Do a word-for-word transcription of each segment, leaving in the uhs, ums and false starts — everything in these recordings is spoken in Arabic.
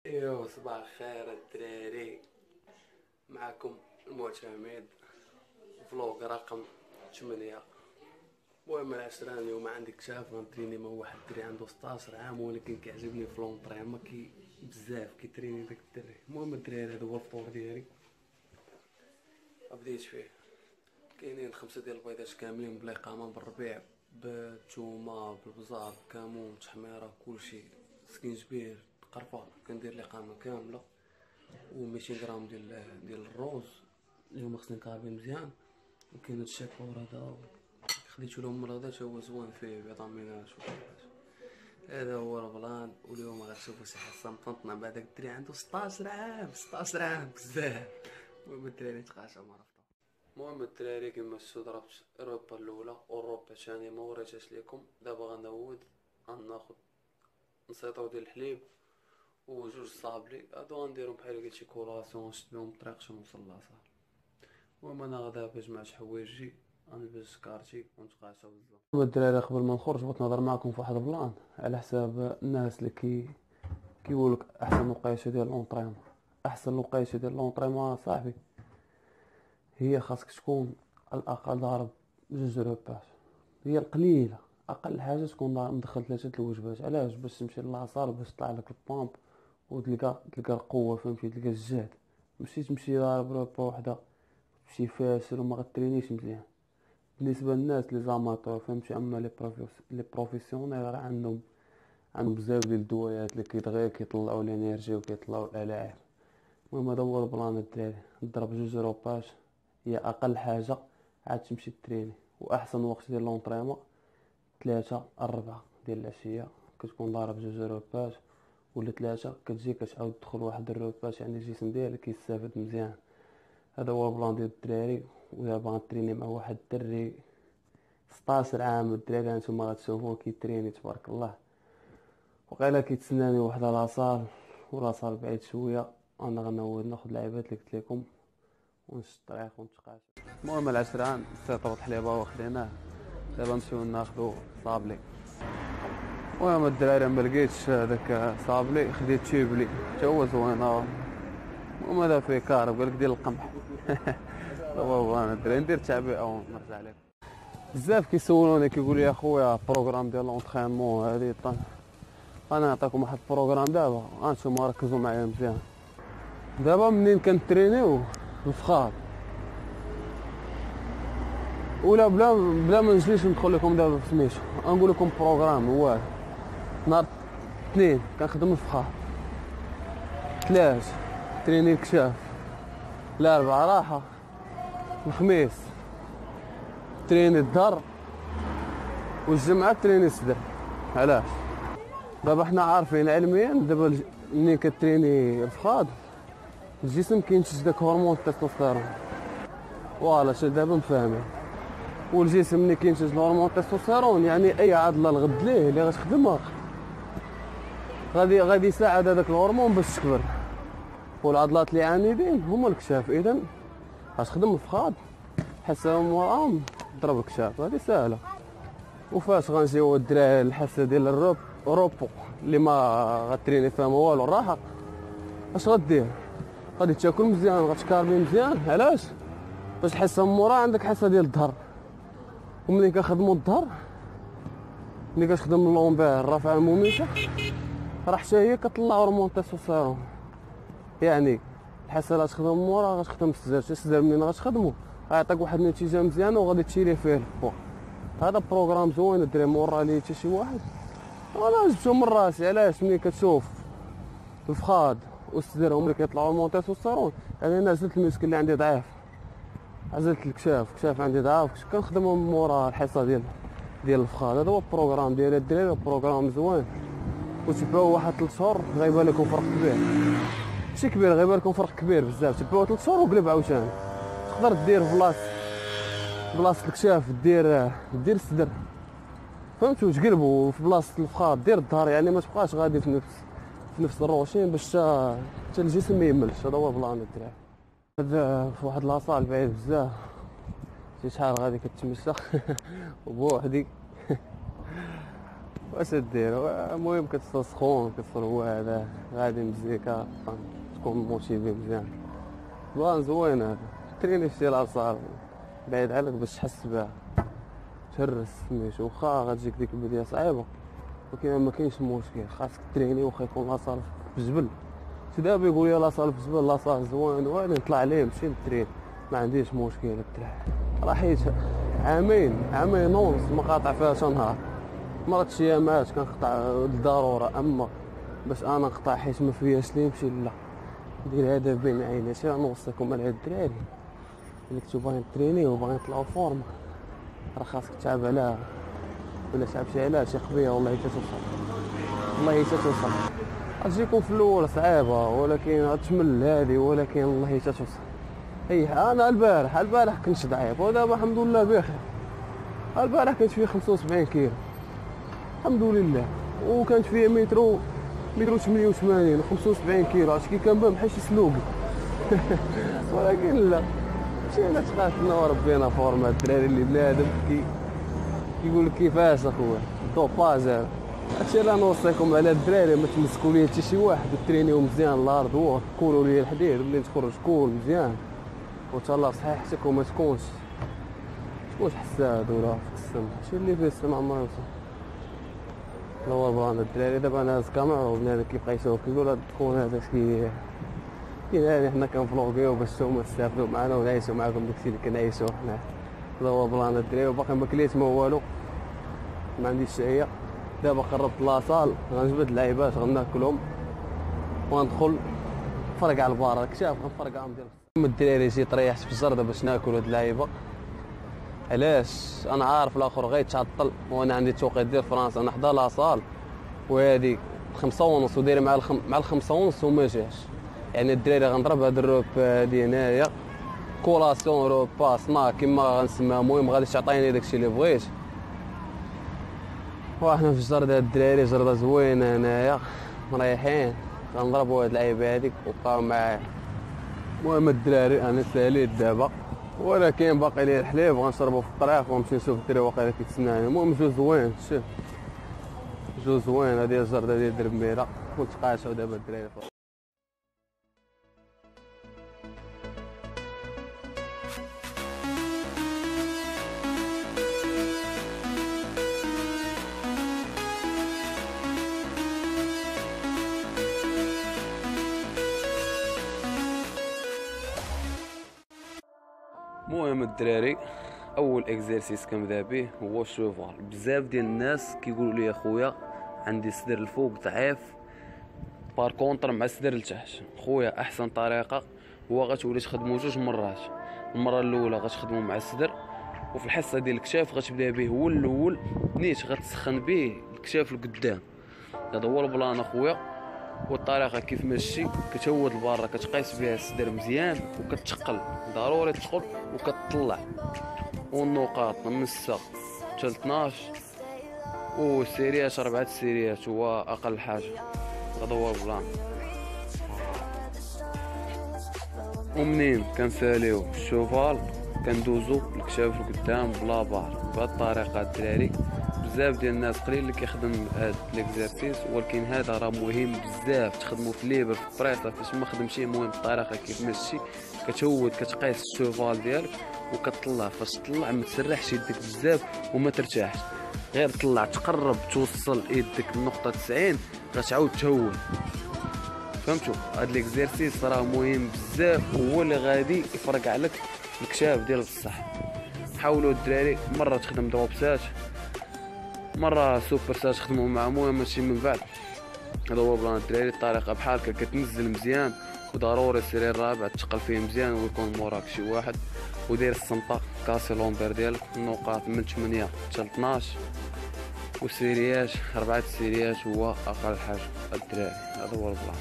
ايوا صباح الخير الدراري. معكم المعتمد فلوق رقم ثمانية. المهم العشرة اليوم عندي اكتشاف غنتريني مع واحد الدري عنده ستاش عام، ولكن كيعجبني في لونطريمون كي بزاف كيتريني داك الدري. المهم الدراري هذا هو الفطور ديالي، بديت فيه. كاينين خمسة ديال البيضات كاملين بالإقامة بالربيع، بالثومة بالبزار بالكمون بالتحميرة كلشي، سكينجبير قرفة. كندير الإقامة كاملة و ميتين غرام ديال ديال الروز اليوم خصني نقابل مزيان. وكاين هاد الشاكور هذا خديتو لهم من الغدا تا هو زوين فيه فيتامينات وكلشي. هذا هو البلان. واليوم غتشوفو شي حصة مطنطنة مع داك الدري عنده ستاش عام. ستاش عام بزاف. المهم الدراري تقاشعو مع رفضهم. المهم الدراري كيما شفتو ضربت الروبا الاولى والروبا الثانية ما وريتهاش ليكم. دابا غنعود غناخد نسيطرو ديال الحليب وجوج صابلي هادو غنديرهم بحال قلت شي كولاسيون نشد بهم الطريق باش نوصل لاصال. المهم انا غدا باش جمعت حوايجي غنلبس كارتي ونتقاشاو بزاف. الدراري قبل ما نخرج بغيت نهضر معكم في واحد البلان على حساب الناس اللي كي كيقولك احسن وقيته ديال لونطريمون. احسن وقيته ديال لونطريمون صاحبي هي خاصك تكون على الاقل ضارب جوج روبات، هي القليله. اقل حاجه تكون مدخل ثلاثه الوجبات. علاش؟ باش تمشي لاصال باش تطلع لك البامب وتلقى تلقى القوه، فهمتي؟ تلقى الجهد. ماشي تمشي ضارب روبا وحده تمشي فاشل وما غترينيش مزيان. بالنسبه للناس لي زاماتور فهمتي، اما لي بروفيس لي بروفيسيونيل راه عندهم عندهم بزاف ديال الدويات اللي كيدغيو كيطلعوا الانرجي وكيطلعوا الالاعاب. المهم هذا هو البلان الدراري، نضرب جوج روباش هي اقل حاجه عاد تمشي تريني. واحسن وقت ديال لونطريمون ثلاثة أربعة ديال العشيه كتكون ضارب جوج روباش ولا ثلاثه، كتجي كتعاود تدخل واحد الروباش، يعني الجسم ديالك كيستافد مزيان. هذا هو البلان ديال الدراري. ودابا غنتريني مع واحد الدري ستاش عام. الدراري هانتوما غتشوفوه كيتريني تبارك الله. وقيلا كيتسناني واحد لاصال ولاصال بعيد شويه. انا غنعود ناخذ العيبات اللي قلت لكم ونشد الطريق ونتقاشى. المهم العشران سيطروا الحليبه واخديناه. دابا نمشيو ناخذو صابلي. المهم الدراري ما لقيتش هذاك صابلي خديت تيبلي حتى هو زوين. المهم هذا فيه كارب قالك ديال القمح. هو انا الدراري ندير تعبئه ونرجع لكم. بزاف كيسولوني كيقولوا يا خويا بروغرام ديال لونطرينمون هذه طن. انا نعطيكم واحد البروغرام دابا هانتوما ركزوا معايا مزيان. دابا منين كنترينيو الفخار ولا بلا بلا ما نجلس ندخل لكم دابا في سميتو غنقول لكم بروغرام. هو نهار اثنين كنخدم الفخار، ثلاث تريني الكشاف، الاربعاء راحه، الخميس تريني الظهر، والجمعه تريني الصدر. علاش؟ دابا حنا عارفين علميا دابا منين كتريني الفخاد الجسم كينتج داك هرمون التستوستيرون. فوالا شي دابا مفاهمين. والجسم ملي كينتج هرمون التستوستيرون يعني اي عضله الغد ليه اللي غتخدمها غادي غادي يساعد هذاك الهرمون باش تكبر. والعضلات اللي عنيدين هما الكشاف. اذا غتخدم الفخاد حسهم وراهم ضرب الكشاف. هذه سهله. وفاش غنجيو الدراري الحاسه ديال الروب روبو اللي ما غتريني فيها والو الراحه، اش غدير؟ غادي تاكل مزيان غتكاربي مزيان. علاش؟ باش تحس مورا عندك حاسه ديال الظهر. وملي كنخدموا الظهر ملي كتخدم لومبير الرافعه المميته راه حتى هي كطلع هرمون التستوستيرون. يعني الحاسه لا تخدم مورا غتخدم السدر. السدر منين غتخدمو غيعطيك واحد النتيجه مزيانه وغادي تشيري فيه الفوق. هذا بروغرام زوين الدري مورا ليه حتى شي واحد. وانا جبتو من راسي. علاش؟ ملي كتشوف الفخاد والصدر هما اللي كيطلعوا هرمون التستوستيرون يعني انا زدت المسكن اللي عندي ضعيف، عزلت الكشاف الكشاف عندي ضعيف كنخدمهم مورا الحصه ديال ديال الفخاد. هذا هو البروغرام ديال الدراري. بروغرام زوين وتبعوه واحد ثلاث شهور غيبان لكم فرق كبير. ماشي كبير، غيبان لكم فرق كبير بزاف. تبعوه ثلاث شهور وقلب عاوتاني. تقدر دير بلاصه بلاصه الكشاف دير دير الصدر فهمتوا، تقلبوا في بلاصه الفخاد دير الظهر. يعني ما تبقاش غادي في نفس في نفس الروشين باش حتى الجسم ما يملش. هذا هو بلان الدراري. هذا في واحد لاصال بعيد بزاف. شي شحال غادي كتمشى وبوحدي واش دير. المهم كتصل سخون كتصل هو هذا غادي مزيكا تكون موتيفي مزيان. بلان زوين هذا تريني في شي لاصال بعيد عليك باش تحس بها تهرس سميتو. واخا غتجيك ديك البدايه صعيبه ولكن ما كاينش مشكل خاصك تريني. واخا يكون لاصال في الجبل شي دابا يقول لي لاصال في الجبل لاصال زوين وين نطلع عليه نمشي نترين ما عنديش مشكل. الدراري راه حيت عامين عامين ونص ما قاطع فيها نهار. مرات شي ايامات كنقطع للضروره اما باش انا نقطع حيت ما فياش لي نمشي لا ندير هذا بين عيني. شي نوصيكم على هاد الدراري اللي كنتو باغيين تريني وباغيين يطلعوا فورما راه خاصك تعب عليها ولا تعبتي عليها شي قضيه والله حتى توصل والله حتى توصل. غتجيكم في الاول صعيبه ولكن غتمل هذه ولكن والله حتى توصل. اي انا البارح البارح كنت ضعيف ودابا الحمد لله بخير. البارح كنت فيه خمسة وسبعين كيلو الحمد لله وكانت فيه مترو مترو ثمانية وثمانين خمسة وسبعين كيلو. عرفتي كي كنبان بحال شي سلوقي ولكن لا مشينا تقاتلنا وربينا فورما. الدراري اللي بنادم كي كيقول لك كيفاش اخويا دوباج. هادشي اللي نوصيكم على الدراري ما تمسكوا ليا حتى شي واحد وترينيو مزيان الارض وقت كولوا ليا الحديد ملي تخرج كول مزيان وتهلا صحيحتك وما تكونش تكونش حساد ولا في السم. شي اللي فيه السم عمرو يوصل. هو بغانا الدراري دابا انا هاز كاميرا وبنادم كيبقى يشوف كيقول هاد الكون هذا شي كاين حنا كنفلوغيو باش نتوما تستافدوا معنا ونعيشوا معكم داكشي اللي كنعيشوه حنا. هذا هو بلان الدراري وباقي ما كليت ما والو ما عنديش شهيه. دابا قربت لاصال غنجبد اللعيبات غناكلهم وندخل نفرق على البار. راك شايف غنفرق عليهم ديال الدراري جيت ريحت في الجرده باش ناكل هاد اللعيبه. علاش انا عارف الاخر غيتعطل وانا عندي توقيت ديال فرنسا انا حدا لاصال وهادي خمسة ونص وداير مع الخم... مع الخمسة ونص وما جاش. يعني الدراري غنضرب هاد الروب هادي هنايا كولاسيون روبا سناك كيما غنسميها. المهم غادي تعطيني داكشي اللي بغيت. وحنا في الجرده الدراري جرده زوينه هنايا مريحين غنضربوا هاد اللعيبه هاديك وبقاو معايا. المهم الدراري انا ساليت دابا ولكن باقي لي الحليب غنشربو في الطريق ونمشي نشوف الدراري واقيلا كيتسناني. المهم جو زوين شوف جو زوين هادي الجرده ديال دربيره ونتقاشاو دابا الدراري. المهم الدراري اول اكزرسيس كنبدا به هو الشوفال. بزاف ديال الناس كيقولوا لي اخويا عندي الصدر الفوق ضعيف بار كونطر مع الصدر لتحت. خويا احسن طريقه هو غتولي تخدمو جوج مرات. المره الاولى غتخدمو مع الصدر وفي الحصه ديال الكتاف غتبدا به هو الاول نيت غتسخن به الكتاف لقدام. هذا هو البلان اخويا. والطريقه كيف ماشي كتهود لبرا كتقيس بها الصدر مزيان وكتثقل ضروري تدخل وكتطلع. والنقاط من ستة حتى اثناش والسيريات اربعه السيريات هو اقل حاجه. هذا هو البلان. ومنين كنساليو الشوفال كندوزو الكتاف لقدام بلا بار بهاد الطريقه الدراري. بزاف ديال الناس قليل اللي كيخدم هاد ليكزارسيس ولكن هذا راه مهم بزاف تخدمو في ليبر في البريصه فاش ما خدمتيه. المهم الطريقه كيف ماشي كتهود كتقيس الشوفال ديالك وكتطلع. فاش تطلع ما تسرحش يدك بزاف وما ترتاحش غير طلع تقرب توصل يدك لنقطه تسعين غتعاود تهود. فهمتوا هاد ليكزارسيس راه مهم بزاف وهو اللي غادي يفرق عليك الكتاف ديالك بصح. حاولوا الدراري مره تخدم دروبسات مره سوبر سات تخدموا مع المهم ماشي من بعد. هذا هو بلان الدراري. الطريقه بحال هكا كتنزل مزيان وضروري السرير الرابع تثقل فيه مزيان ويكون موراك شي واحد ودير السنطه كاسي لومبير ديالك. النقاط من ثمانية حتى اثناش والسيريات اربعه السيريات هو اقل حاجه الدراري. هذا هو البلان.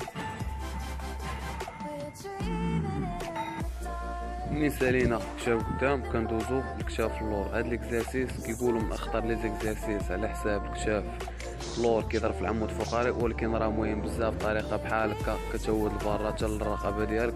منين سالينا كتاف قدام كندوزو الكتاف اللور. هاد ليكزارسيس كيقولوا من اخطر لي زيكزارسيس على حساب الكتاف اللور كيضرب في العمود الفقري ولكن راه مهم بزاف. طريقه بحال هكا كتهود لبرا حتى للرقبه ديالك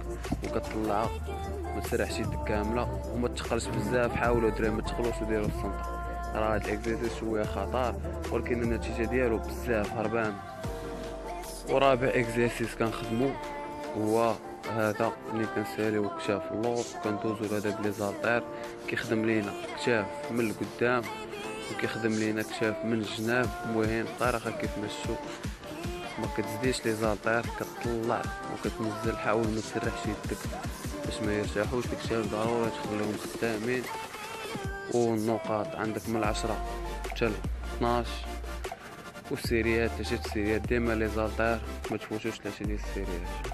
وكتطلعها ما تسرحش يدك كامله وما تثقلش بزاف. حاولوا الدراري ما تثقلوش وديروا السنطه. راه هاد الاكزرسيس شويه خطر ولكن النتيجه ديالو بزاف هربان. ورابع اكزرسيس كنخدمو هو هذا اللي كنساليو كتاف اللور، كندوزو لهذا بلي زالطير كيخدم لينا كتاف من القدام وكيخدم لينا كتاف من الجناب. المهم الطريقه كيف مشو ما كتزيدش لي زالطير، كتطلع وكتنزل. حاول ما تسرحش يدك باش ما يرتاحوش الكتاف، ضروري تخليهم خدامين. والنقاط عندك من عشرة حتى اثناش، والسيريات جات السيريات ديما لي زالطير ما تفوتوش ثلاثه ديال السيريات.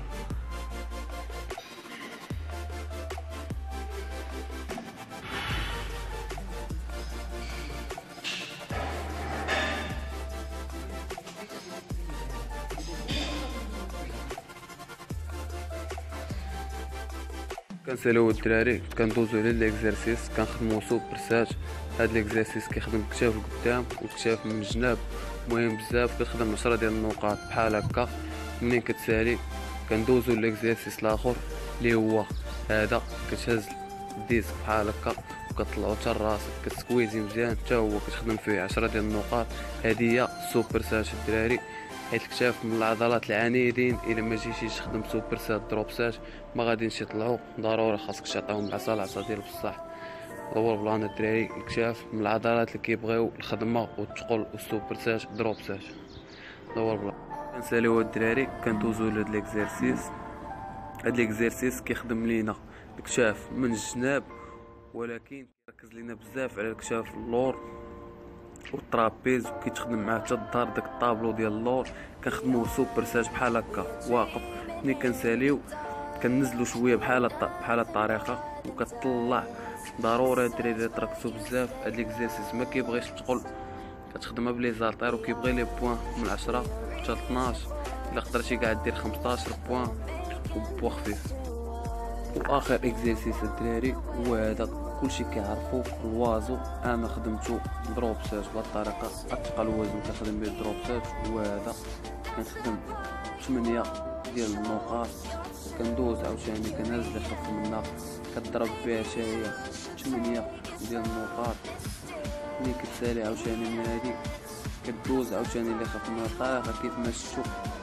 كنساليو الدراري كندوزو على ليكزرسيس كنخدمو سوبر سات. هاد ليكزرسيس كيخدم كتاف القدام وكتاف من الجناب، مهم بزاف. كتخدم عشرة ديال النقاط بحال هكا. منين كتسالي كندوزو ليكزرسيس الاخر اللي هو هذا، كتهز الديسك بحال هكا وكتطلعو حتى لراسك، كتسكويزي مزيان حتى هو كتخدم فيه عشرة ديال النقاط. هادي هي سوبر سات الدراري، حيت الكتاف من العضلات العنيدين. الا ما جيتيش تخدم سوبر سات دروب سات ما غاديش يطلعوا، ضروري خاصك تعطيهم العصا العصا ديال بصح. هو بلان الدراري الكتاف من العضلات اللي كيبغيو الخدمه والثقل والسوبر سات دروب سات. هو بلان كنساليو الدراري كندوزو لهاد ليكزرسيس. هاد ليكزرسيس كيخدم لينا الكتاف من الجناب، ولكن كيركز لينا بزاف على الكتاف اللور والطرابيز، وكيتخدم معاه حتى الظهر. داك الطابلو ديال اللور كنخدموه سوبر سات بحال هكا واقف. ملي كنساليو كننزلو شويه بحال بحال الطريقه وكتطلع. ضروري الدراري تركزوا بزاف. هاد ليكزرسيس ما كيبغيش تقل، كتخدمها بلي زالطير وكيبغي لي بوين من عشرة حتى اثناش. الا قدرتي كاع دير خمسطاش بوين وبوا خفيف. واخر اكزرسيس الدراري هو هذا، كلشي كيعرفو الوازو. انا خدمتو دروب سات بهاد الطريقه، اتقل وزن كنخدم به دروب سات هو هذا. كنخدم ثمانية ديال النقاط، كندوز عاوتاني كنهز اللي خف منها، كضرب بها حتى هي ثمانية ديال النقاط. ملي كتسالي عاوتاني من هادي كدوز عاوتاني اللي خف منها. الطريقه كيف ما شفتو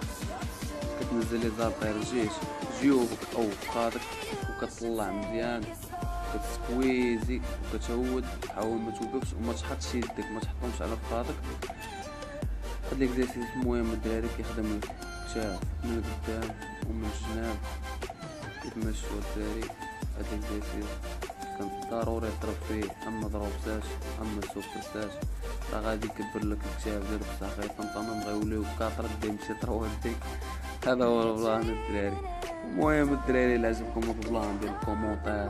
كتنزل لي زالطير جيش جيوبك او فخادك وكتطلع مزيان، كتسكويزي وكتهود. حاول ما توقفش وما تحطش يدك، ما تحطهمش على فخادك. هاد ليكزرسيس مهم الدراري، كيخدم الكتاف من القدام ومن الجناب كيف ما شفتو الدراري. هاد ليكزرسيس كان ضروري تضرب فيه اما ضروب سات اما سوبر سات، راه غادي يكبر لك الكتاف ديالك بصح غيطنطنهم غيوليو كاطر ديم شي طروا ديك. هذا هو البلان الدراري. المهم الدراري اللي عجبكم البلان ديال الكومونتير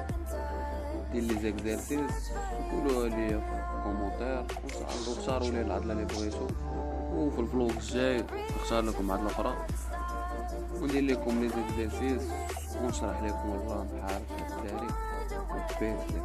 ديال لي زيكزرسيس قولوها ليا في الكومونتير واختاروا لي العضله اللي بغيتو، وفي الفلوق الجاي نختار لكم عضله اخرى وندير لكم لي زيكزرسيس ونشرح لكم البلان بحال الدراري. بيس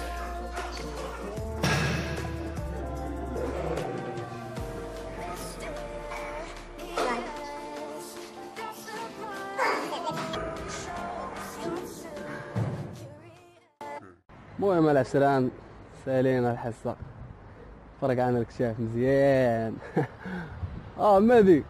المهم العشران سالينا الحصة، فرق عن الكشاف مزيان. اه مهدي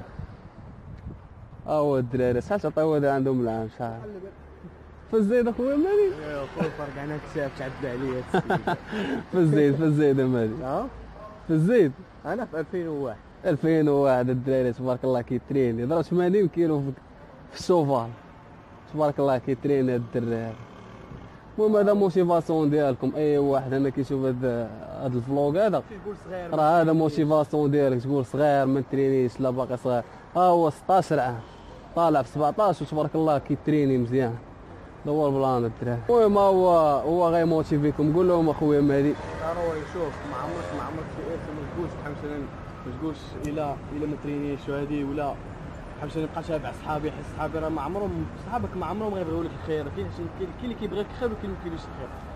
اه هو الدراري شحال تعطيو هذا عندهم العام شحال في الزيد اخويا مهدي؟ ايوا خويا فرق عن الكشاف تعدى عليا السيد. في الزيد في الزيد مهدي اه في الزيد انا في ألفين وواحد ألفين وواحد الدراري تبارك الله كيتريني ضرب ثمانين كيلو في الشوفال تبارك الله كيتريني هاد الدراري. المهم هذا موتيفاسيون ديالكم، اي واحد هنا كيشوف هاد هاد الفلوق هذا تيقول صغير راه هذا موتيفاسيون ديالك، تقول صغير ما ترينيش لا باقي صغير. ها هو ستطاش عام طالع في سبعطاش وتبارك الله كيتريني مزيان. دور بلان الدراري. المهم هو هو غيموتيفيكم. قول لهم اخويا مهدي ضروري شوف ما عمرك ما عمرك ما تقولش بحال مثلا ما تقولش الا الا ما ترينيش وهادي ولا بحال مثلا نبقى تابع صحابي، حيت صحابي راه ما عمرهم صحابك ما عمرهم غيبغيو لك الخير. كاين كاين اللي كيبغيك الخير وكاين اللي ما كيديرش الخير.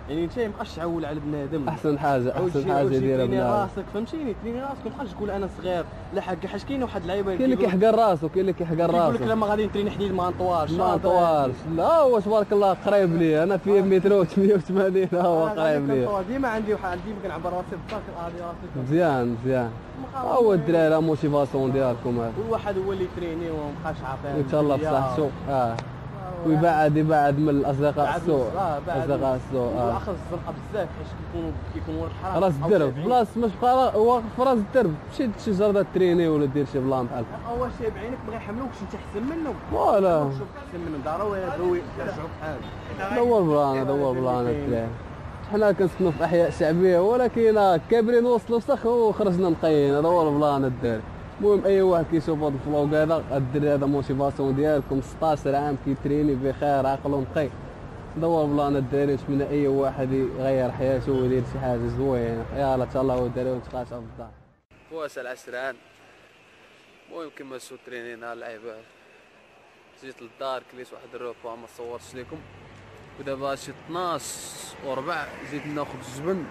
يعني انت مابقاش تعول على بنادم. احسن حاجه احسن حاجه ديرها بنادم بنادم راسك فهمتيني، تريني راسك مابقاش تقول انا صغير لا حق، حيت كاين واحد اللعيبه كاين اللي كيحقر راسو كاين اللي كيحقر راسو يقول لك لما غادي نتريني حديد ما نطوالش ما طوالش. لا هو تبارك الله قريب لي، انا في متر ثمانية وثمانين هو قريب لي. ديما عندي واحد ديما كنعبر راسي بالطاق غادي راسي مزيان مزيان. هو الدراري موتيفاسيون ديالكم هذا، والواحد هو اللي يتريني وما بقاش عارف يتهلا في صحته. اه ويبعد يبعد من الاصدقاء السوء. اصدقاء السوء اه واخا الزنقه بزاف حيت كيكونوا كيكونوا الحرام راس الدرب بلاص مش بقى واقف في راس الدرب، مشي لشي جرده تريني ولا دير شي بلان بحال هو شي بعينك بغا يحملوك شي انت احسن منهم. فوالا شوف احسن منهم ضروري يبغيو يرجعوا بحال هذا هو البلان هذا هو البلان الدراري. حنا كنسكنوا في احياء شعبيه ولكن كابرين وصلوا فسخ وخرجنا نقيين، هذا هو البلان الدراري. المهم اي واحد كيشوف هذا الفلوق هذا الدري هذا موتيفاسيون ديالكم ستطاش عام كيتريني بخير عقل ونقي، هذا هو البلان الدراري. نتمنى اي واحد يغير حياته ويدير شي حاجه زوينه. يلاه تهلاو الدراري ونتقاشوا في الدار. فواس العشران. المهم كما شفتوا ترينينا اللعيبه، جيت للدار كليت واحد الروبا ما صورتش لكم، ودابا شي اثناش وربع جيت ناخذ الجبن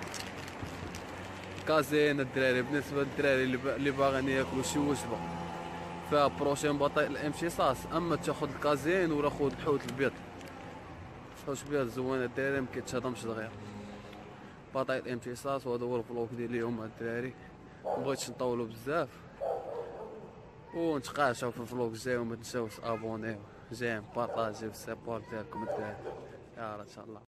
كازين الدراري. بالنسبه للدراري اللي باغيين ياكلوا شي وجبه فيها بروتين بطيء الامتصاص، اما تاخذ الكازين ولا خذ الحوت البيض. الحوت البيض زوين الدراري، مكيتهضمش دغيا بطيء الامتصاص. وهذا هو الفلوق ديال اليوم الدراري، مبغيتش نطولوا بزاف ونتقاشاو في الفلوق الجاي. وما تنساوش ابونيو جيم بارطاجيو السيبور ديالكم الدراري. يلا ان شاء الله.